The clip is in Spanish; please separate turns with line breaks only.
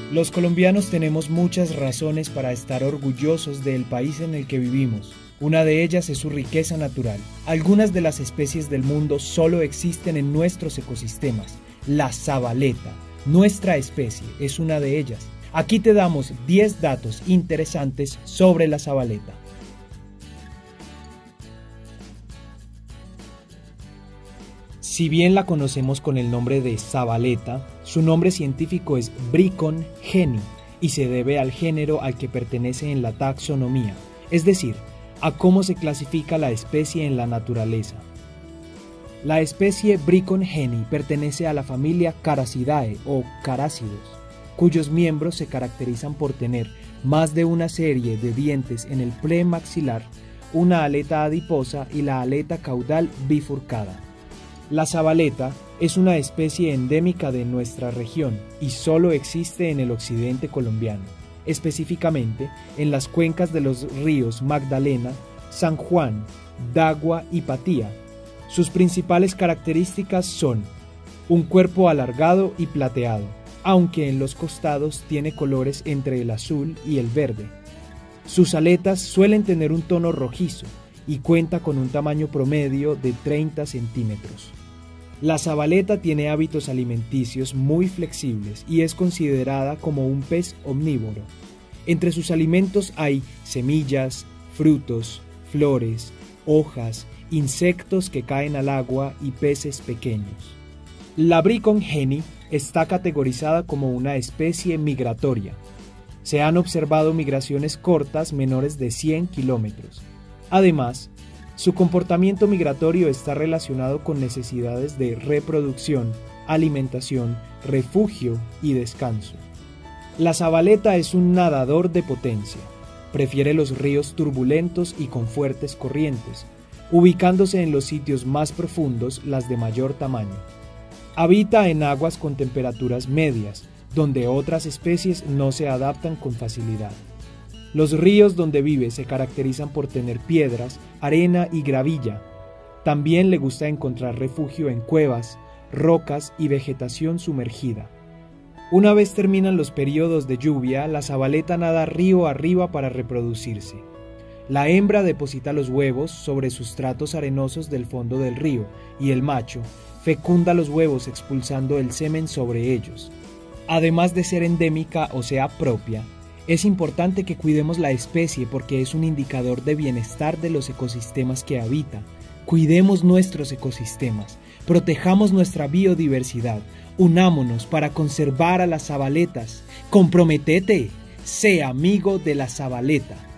Los colombianos tenemos muchas razones para estar orgullosos del país en el que vivimos. Una de ellas es su riqueza natural. Algunas de las especies del mundo solo existen en nuestros ecosistemas. La sabaleta, nuestra especie, es una de ellas. Aquí te damos 10 datos interesantes sobre la sabaleta. Si bien la conocemos con el nombre de sabaleta, su nombre científico es Bricon geni y se debe al género al que pertenece en la taxonomía, es decir, a cómo se clasifica la especie en la naturaleza. La especie Bricon geni pertenece a la familia Caracidae o carácidos, cuyos miembros se caracterizan por tener más de una serie de dientes en el premaxilar, una aleta adiposa y la aleta caudal bifurcada. La sabaleta es una especie endémica de nuestra región y solo existe en el occidente colombiano, específicamente en las cuencas de los ríos Magdalena, San Juan, Dagua y Patía. Sus principales características son un cuerpo alargado y plateado, aunque en los costados tiene colores entre el azul y el verde. Sus aletas suelen tener un tono rojizo y cuenta con un tamaño promedio de 30 centímetros. La sabaleta tiene hábitos alimenticios muy flexibles y es considerada como un pez omnívoro. Entre sus alimentos hay semillas, frutos, flores, hojas, insectos que caen al agua y peces pequeños. La Bricon geni está categorizada como una especie migratoria. Se han observado migraciones cortas menores de 100 kilómetros. Además, su comportamiento migratorio está relacionado con necesidades de reproducción, alimentación, refugio y descanso. La sabaleta es un nadador de potencia. Prefiere los ríos turbulentos y con fuertes corrientes, ubicándose en los sitios más profundos, las de mayor tamaño. Habita en aguas con temperaturas medias, donde otras especies no se adaptan con facilidad. Los ríos donde vive se caracterizan por tener piedras, arena y gravilla. También le gusta encontrar refugio en cuevas, rocas y vegetación sumergida. Una vez terminan los periodos de lluvia, la sabaleta nada río arriba para reproducirse. La hembra deposita los huevos sobre sustratos arenosos del fondo del río y el macho fecunda los huevos expulsando el semen sobre ellos. Además de ser endémica, o sea propia, es importante que cuidemos la especie porque es un indicador de bienestar de los ecosistemas que habita. Cuidemos nuestros ecosistemas, protejamos nuestra biodiversidad, unámonos para conservar a las sabaletas. ¡Comprométete! Sé amigo de la sabaleta.